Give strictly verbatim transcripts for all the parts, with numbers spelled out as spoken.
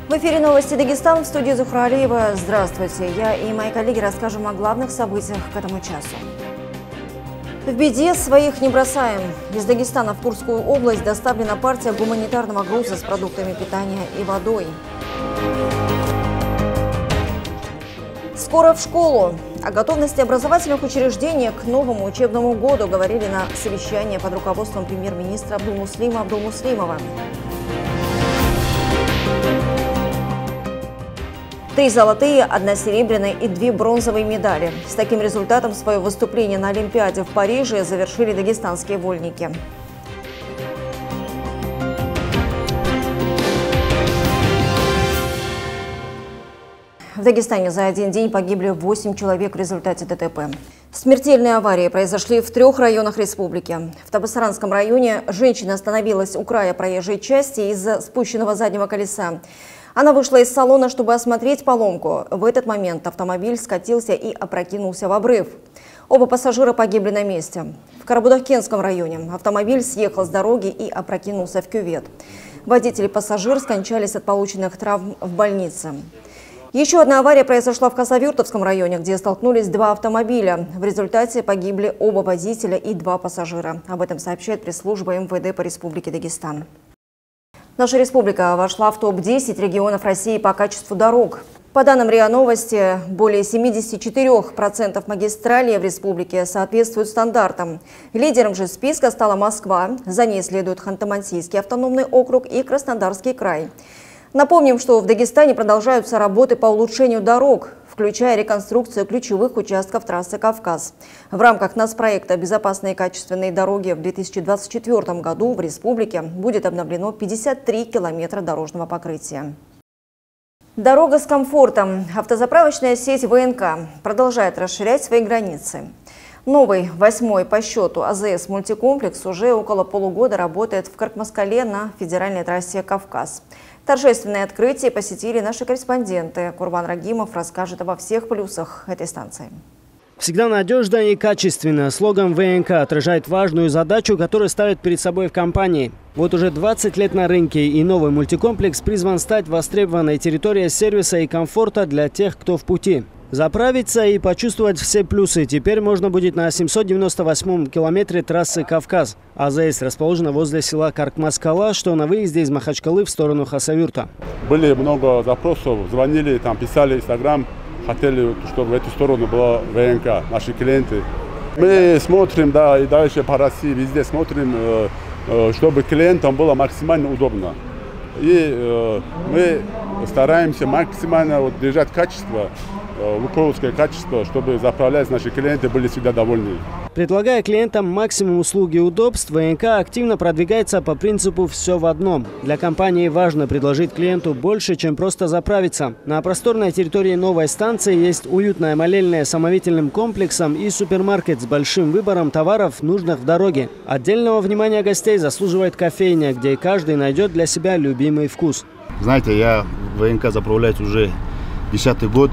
В эфире новости Дагестана, в студии Зухра Алиева. Здравствуйте. Я и мои коллеги расскажем о главных событиях к этому часу. В беде своих не бросаем. Из Дагестана в Курскую область доставлена партия гуманитарного груза с продуктами питания и водой. Скоро в школу. О готовности образовательных учреждений к новому учебному году говорили на совещании под руководством премьер-министра Абдулмуслима Абдулмуслимова. Три золотые, одна серебряная и две бронзовые медали. С таким результатом свое выступление на Олимпиаде в Париже завершили дагестанские вольники. В Дагестане за один день погибли восемь человек в результате ДТП. Смертельные аварии произошли в трех районах республики. В Табасаранском районе женщина остановилась у края проезжей части из-за спущенного заднего колеса. Она вышла из салона, чтобы осмотреть поломку. В этот момент автомобиль скатился и опрокинулся в обрыв. Оба пассажира погибли на месте. В Карабудакенском районе автомобиль съехал с дороги и опрокинулся в кювет. Водитель и пассажир скончались от полученных травм в больнице. Еще одна авария произошла в Хасавюртовском районе, где столкнулись два автомобиля. В результате погибли оба водителя и два пассажира. Об этом сообщает пресс-служба эм вэ дэ по Республике Дагестан. Наша республика вошла в топ десять регионов России по качеству дорог. По данным РИА Новости, более семидесяти четырёх процентов магистралей в республике соответствуют стандартам. Лидером же списка стала Москва, за ней следует Ханты-Мансийский автономный округ и Краснодарский край. Напомним, что в Дагестане продолжаются работы по улучшению дорог, включая реконструкцию ключевых участков трассы «Кавказ». В рамках нацпроекта «Безопасные и качественные дороги» в две тысячи двадцать четвёртом году в республике будет обновлено пятьдесят три километра дорожного покрытия. Дорога с комфортом. Автозаправочная сеть вэ эн ка продолжает расширять свои границы. Новый, восьмой по счету а зэ эс-мультикомплекс уже около полугода работает в Каркмаскале на федеральной трассе «Кавказ». Торжественное открытие посетили наши корреспонденты. Курбан Рагимов расскажет обо всех плюсах этой станции. Всегда надежно и качественно. Слоган вэ эн ка отражает важную задачу, которую ставят перед собой в компании. Вот уже двадцать лет на рынке, и новый мультикомплекс призван стать востребованной территорией сервиса и комфорта для тех, кто в пути. Заправиться и почувствовать все плюсы теперь можно будет на семьсот девяносто восьмом километре трассы «Кавказ». а зэ эс расположена возле села Каркмаскала, что на выезде из Махачкалы в сторону Хасавюрта. Были много запросов, звонили, там писали в Инстаграм, хотели, чтобы в эту сторону была вэ эн ка, наши клиенты. Мы смотрим, да, и дальше по России везде смотрим, чтобы клиентам было максимально удобно. И мы стараемся максимально вот держать качество, лукойлское качество, чтобы заправлять, наши клиенты были всегда довольны. Предлагая клиентам максимум услуг и удобств, вэ эн ка активно продвигается по принципу «все в одном». Для компании важно предложить клиенту больше, чем просто заправиться. На просторной территории новой станции есть уютная молельная с омовительным комплексом и супермаркет с большим выбором товаров, нужных в дороге. Отдельного внимания гостей заслуживает кофейня, где каждый найдет для себя любимый вкус. Знаете, я в вэ эн ка заправляюсь уже десятый год.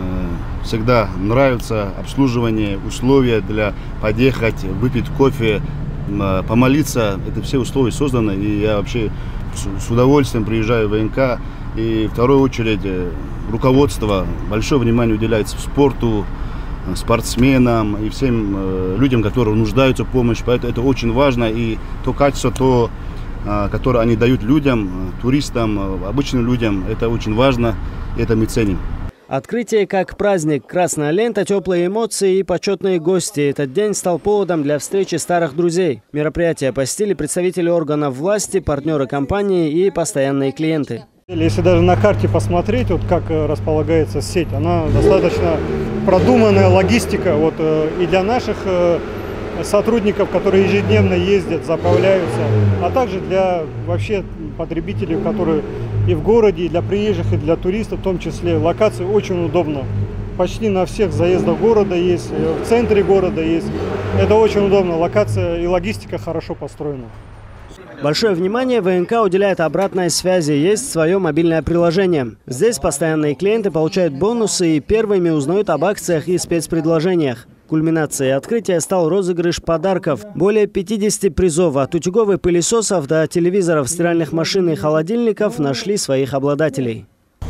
Всегда нравится обслуживание, условия для подъехать, выпить кофе, помолиться. Это все условия созданы, и я вообще с удовольствием приезжаю в вэ эн ка. И в вторую очередь руководство большое внимание уделяется спорту, спортсменам и всем людям, которые нуждаются в помощи. Поэтому это очень важно, и то качество, то, которое они дают людям, туристам, обычным людям, это очень важно, и это мы ценим. Открытие как праздник, красная лента, теплые эмоции и почетные гости. Этот день стал поводом для встречи старых друзей. Мероприятие посетили представители органов власти, партнеры компании и постоянные клиенты. Если даже на карте посмотреть, вот как располагается сеть, она достаточно продуманная, логистика вот, и для наших сотрудников, которые ежедневно ездят, заправляются, а также для вообще потребителей, которые и в городе, и для приезжих, и для туристов, в том числе. Локация очень удобна. Почти на всех заездах города есть, в центре города есть. Это очень удобно. Локация и логистика хорошо построена. Большое внимание вэ эн ка уделяет обратной связи. Есть свое мобильное приложение. Здесь постоянные клиенты получают бонусы и первыми узнают об акциях и спецпредложениях. Кульминацией открытия стал розыгрыш подарков. Более пятидесяти призов от утюгов и пылесосов до телевизоров, стиральных машин и холодильников нашли своих обладателей.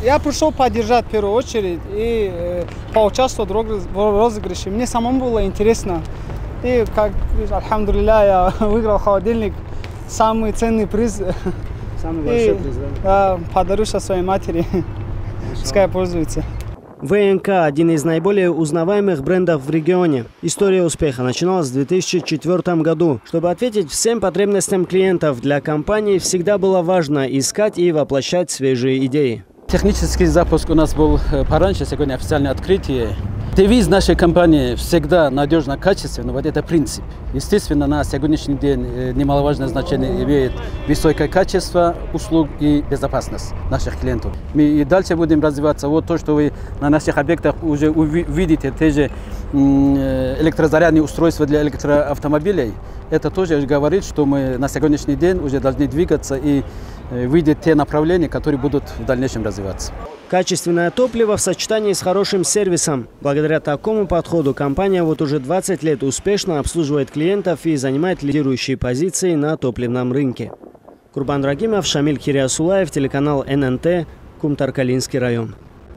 Я пришел поддержать в первую очередь и э, поучаствовать в розыгрыше. Мне самому было интересно. И, как, альхамдулилля, я выиграл холодильник. Самый ценный приз. Самый большой приз, да? Да, подарю сейчас своей матери. Пускай пользуется. ВНК – один из наиболее узнаваемых брендов в регионе. История успеха начиналась в две тысячи четвёртом году. Чтобы ответить всем потребностям клиентов, для компании всегда было важно искать и воплощать свежие идеи. Технический запуск у нас был пораньше, сегодня официальное открытие. Девиз нашей компании всегда надежно, качественно. Вот это принцип. Естественно, на сегодняшний день немаловажное значение имеет высокое качество услуг и безопасность наших клиентов. Мы и дальше будем развиваться. Вот то, что вы на наших объектах уже увидите, те же электрозарядные устройства для электроавтомобилей. Это тоже говорит, что мы на сегодняшний день уже должны двигаться и видеть те направления, которые будут в дальнейшем развиваться. Качественное топливо в сочетании с хорошим сервисом. Благодаря такому подходу компания вот уже двадцать лет успешно обслуживает клиентов и занимает лидирующие позиции на топливном рынке. Курбан Рагимов, Шамиль Кириасулаев, телеканал эн эн тэ, Кумтар-Калинский район.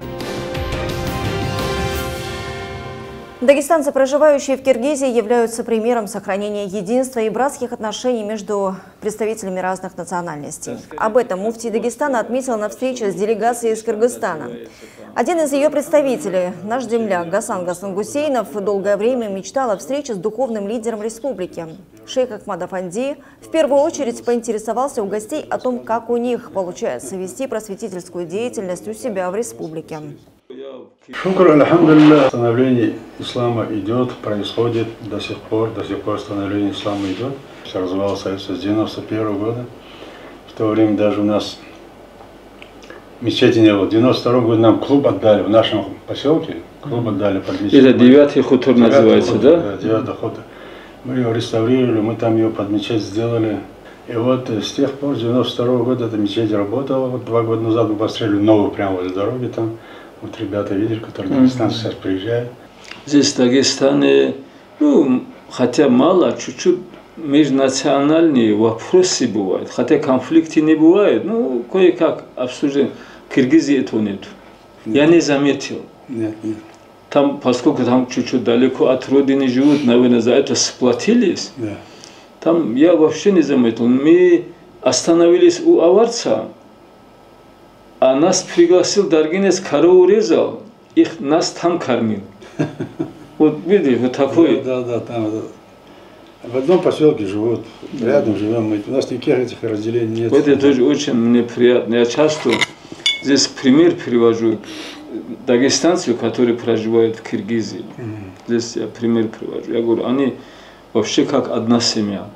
Дагестанцы, проживающие в Киргизии, являются примером сохранения единства и братских отношений между представителями разных национальностей. Об этом муфтий Дагестана отметил на встрече с делегацией из Кыргызстана. Один из ее представителей, наш земляк Гасан Гасангусейнов, долгое время мечтал о встрече с духовным лидером республики. Шейх Ахмад Афанди в первую очередь поинтересовался у гостей о том, как у них получается вести просветительскую деятельность у себя в республике. Шукр, альхамдулилля, становление ислама идет, происходит до сих пор, до сих пор становление ислама идет. Все развивалось с девяносто первого года. В то время даже у нас мечети не было. В девяносто втором году нам клуб отдали в нашем поселке. Клуб отдали под мечеть. Это девятый хутор называется, да? Да, девятый хутор. Мы его реставрировали, мы там ее под мечеть сделали. И вот с тех пор, с девяносто второго года, эта мечеть работала. Вот два года назад мы построили новую прямо возле дороги там. Вот ребята видели, которые дагестанцы сейчас приезжают. Здесь в Дагестане, ну, хотя мало, чуть-чуть межнациональные вопросы бывают. Хотя конфликты не бывают, ну, кое-как обсуждаем. В Киргизии этого нет. Нет. Я не заметил. Нет, нет. Там, поскольку там чуть-чуть далеко от родины живут, наверное, за это сплотились. Да. Там я вообще не заметил. Мы остановились у аварца. А нас пригласил Даргинец, корову резал, их нас там кормил. Вот видишь, вот такой. Да, да, да, там. Да. В одном поселке живут, рядом живем мы. У нас никаких этих разделений нет. Это тоже очень мне приятно. Я часто здесь пример привожу дагестанцев, которые проживают в Киргизии. Здесь я пример привожу. Я говорю, они вообще как одна семья.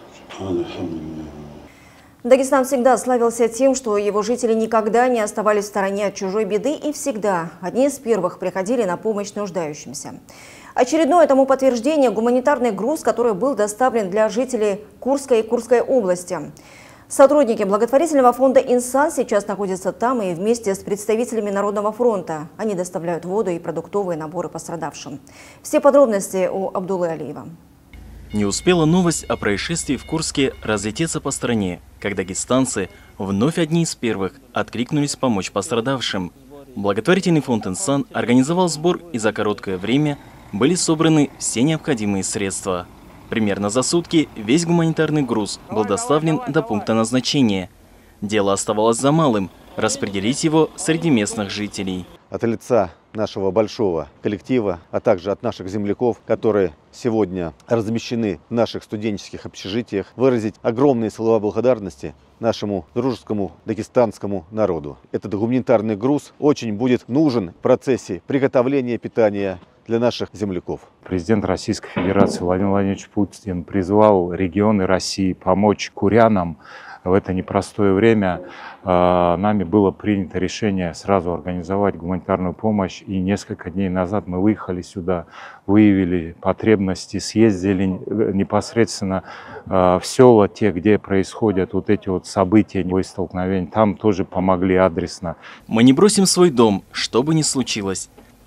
Дагестан всегда славился тем, что его жители никогда не оставались в стороне от чужой беды и всегда одни из первых приходили на помощь нуждающимся. Очередное тому подтверждение – гуманитарный груз, который был доставлен для жителей Курской и Курской области. Сотрудники благотворительного фонда «Инсан» сейчас находятся там и вместе с представителями Народного фронта. Они доставляют воду и продуктовые наборы пострадавшим. Все подробности у Абдуллы Алиева. Не успела новость о происшествии в Курске разлететься по стране, как дагестанцы вновь одни из первых откликнулись помочь пострадавшим. Благотворительный фонд «Инсан» организовал сбор, и за короткое время были собраны все необходимые средства. Примерно за сутки весь гуманитарный груз был доставлен до пункта назначения. Дело оставалось за малым – распределить его среди местных жителей. От лица нашего большого коллектива, а также от наших земляков, которые сегодня размещены в наших студенческих общежитиях, выразить огромные слова благодарности нашему дружескому дагестанскому народу. Этот гуманитарный груз очень будет нужен в процессе приготовления питания для наших земляков. Президент Российской Федерации Владимир Владимирович Путин призвал регионы России помочь курянам в это непростое время. Нами было принято решение сразу организовать гуманитарную помощь, и несколько дней назад мы выехали сюда, выявили потребности, съездили непосредственно в села, те, где происходят вот эти вот события, столкновения, там тоже помогли адресно. Мы не бросим свой дом, что бы ни случилось.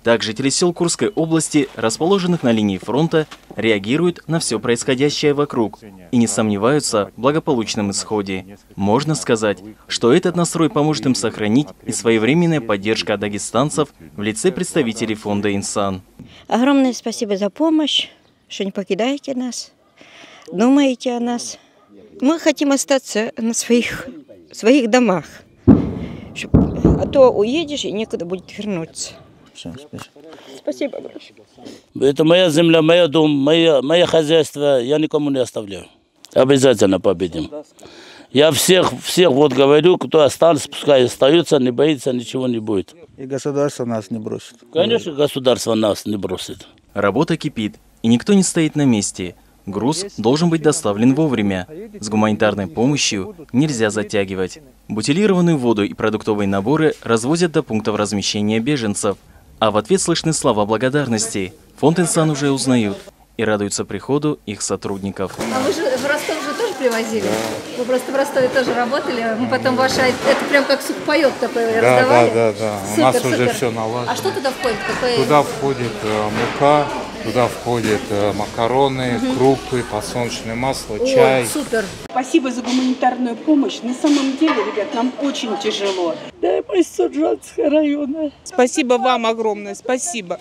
Так, жители сел Курской области, расположенных на линии фронта, реагируют на все происходящее вокруг и не сомневаются в благополучном исходе. Можно сказать, что этот настрой поможет им сохранить и своевременная поддержка дагестанцев в лице представителей фонда «Инсан». Огромное спасибо за помощь, что не покидаете нас, думаете о нас. Мы хотим остаться на своих, своих домах, а то уедешь и некуда будет вернуться. Спасибо большое. Это моя земля, моя дом, мое, мое хозяйство, я никому не оставляю. Обязательно победим. Я всех, всех вот говорю, кто остался, пускай остаются, не боится, ничего не будет. И государство нас не бросит. Конечно, государство нас не бросит. Работа кипит, и никто не стоит на месте. Груз должен быть доставлен вовремя. С гуманитарной помощью нельзя затягивать. Бутилированную воду и продуктовые наборы развозят до пунктов размещения беженцев. А в ответ слышны слова благодарности. Фонд «Инсан» уже узнают и радуются приходу их сотрудников. А вы же в Ростов же тоже привозили? Да. Вы просто в Ростове тоже работали, мы потом ваши, это прям как сухпайок такой да, раздавали? Да, да, да. Супер, У нас супер. уже все налажено. А что туда входит? Какой... Туда входит э, мука, туда входят э, макароны, угу. крупы, подсолнечное масло, О, чай. Супер. Спасибо за гуманитарную помощь. На самом деле, ребят, нам очень тяжело. Да, мы из Суржанского района. Спасибо вам огромное, спасибо.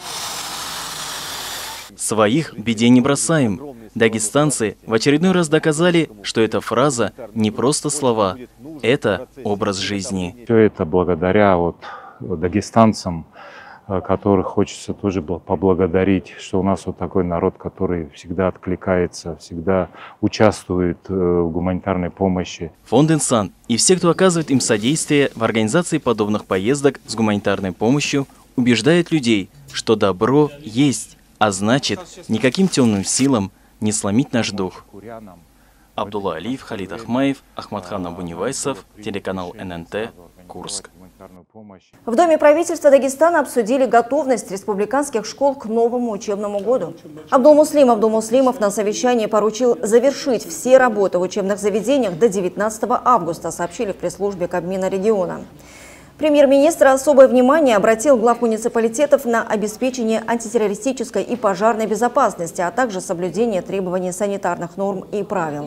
Своих в беде не бросаем. Дагестанцы в очередной раз доказали, что эта фраза не просто слова, это образ жизни. Все это благодаря вот дагестанцам, которых хочется тоже поблагодарить, что у нас вот такой народ, который всегда откликается, всегда участвует в гуманитарной помощи. Фонд «Инсан» и все, кто оказывает им содействие в организации подобных поездок с гуманитарной помощью, убеждают людей, что добро есть. А значит, никаким темным силам не сломить наш дух. Абдулла Алиев, Халид Ахмаев, Ахмадхан Абунивайсов, телеканал эн эн тэ, Курск. В Доме правительства Дагестана обсудили готовность республиканских школ к новому учебному году. Абдулмуслим Абдулмуслимов на совещании поручил завершить все работы в учебных заведениях до девятнадцатого августа, сообщили в пресс-службе Кабмина региона. Премьер-министр особое внимание обратил глав муниципалитетов на обеспечение антитеррористической и пожарной безопасности, а также соблюдение требований санитарных норм и правил.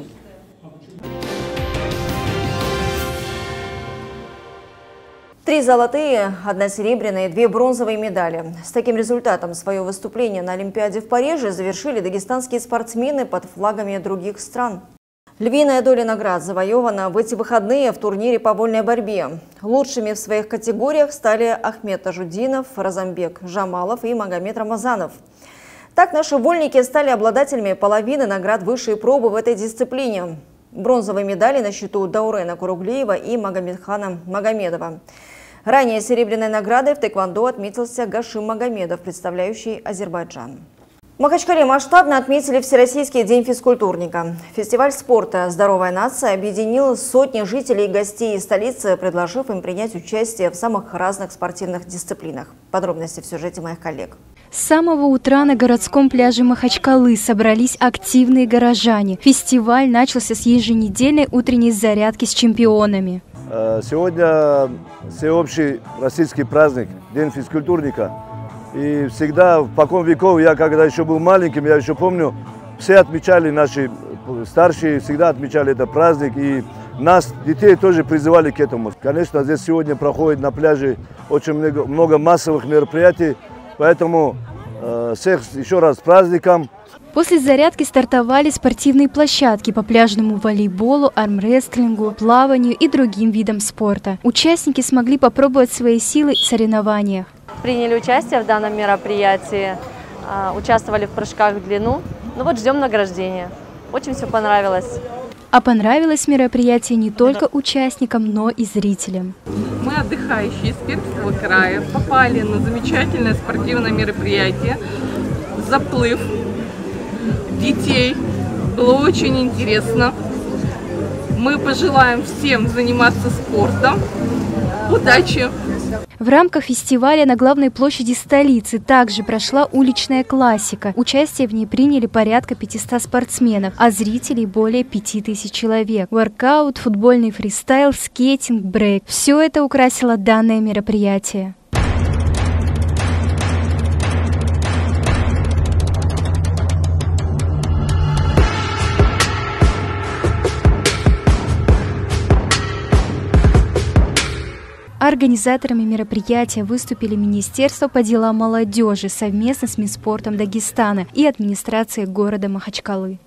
Три золотые, одна серебряная и две бронзовые медали. С таким результатом свое выступление на Олимпиаде в Париже завершили дагестанские спортсмены под флагами других стран. Львиная доля наград завоевана в эти выходные в турнире по вольной борьбе. Лучшими в своих категориях стали Ахмед Тажудинов, Разамбек Жамалов и Магомед Рамазанов. Так наши вольники стали обладателями половины наград высшей пробы в этой дисциплине. Бронзовые медали на счету Даурена Куруглеева и Магомедхана Магомедова. Ранее серебряной наградой в тэквондо отметился Гашим Магомедов, представляющий Азербайджан. В Махачкале масштабно отметили Всероссийский день физкультурника. Фестиваль спорта «Здоровая нация» объединил сотни жителей и гостей из столицы, предложив им принять участие в самых разных спортивных дисциплинах. Подробности в сюжете моих коллег. С самого утра на городском пляже Махачкалы собрались активные горожане. Фестиваль начался с еженедельной утренней зарядки с чемпионами. Сегодня всеобщий российский праздник, День физкультурника. И всегда, в покон веков, я когда еще был маленьким, я еще помню, все отмечали, наши старшие всегда отмечали этот праздник. И нас, детей, тоже призывали к этому. Конечно, здесь сегодня проходит на пляже очень много, много массовых мероприятий. Поэтому э, всех еще раз с праздником. После зарядки стартовали спортивные площадки по пляжному волейболу, армрестлингу, плаванию и другим видам спорта. Участники смогли попробовать свои силы в соревнованиях. Приняли участие в данном мероприятии, участвовали в прыжках в длину. Ну вот ждем награждения. Очень все понравилось. А понравилось мероприятие не только участникам, но и зрителям. Мы, отдыхающие из Пермского края, попали на замечательное спортивное мероприятие «Заплыв» детей. Было очень интересно. Мы пожелаем всем заниматься спортом. Удачи! В рамках фестиваля на главной площади столицы также прошла уличная классика. Участие в ней приняли порядка пятисот спортсменов, а зрителей более пяти тысяч человек. Воркаут, футбольный фристайл, скейтинг, брейк – все это украсило данное мероприятие. Организаторами мероприятия выступили Министерство по делам молодежи совместно с Минспортом Дагестана и администрацией города Махачкалы.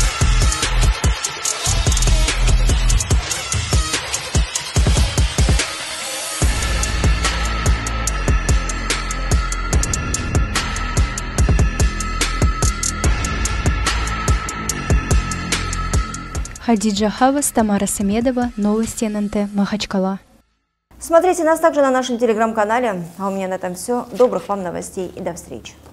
Хадиджа Хавас, Тамара Самедова, новости эн эн тэ, Махачкала. Смотрите нас также на нашем телеграм-канале. А у меня на этом все. Добрых вам новостей и до встречи.